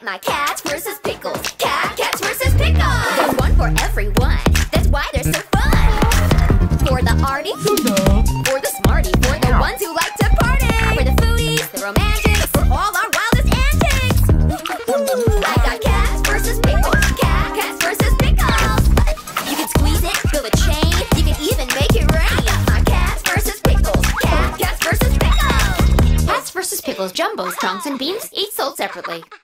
at my Cats vs Pickles. Cats vs Pickles. There's one for everyone. That's why they're so fun. For the arty, for the smarty, for the ones who like to party, for the foodies, the romantics, for all our wildest antics. I got Cats vs Pickles. Cats vs Pickles. You can squeeze it, build a chain, you can even make it rain. I got my Cats vs Pickles. Cats vs Pickles. Cats vs Pickles, jumbos, trunks, and beans, each sold separately.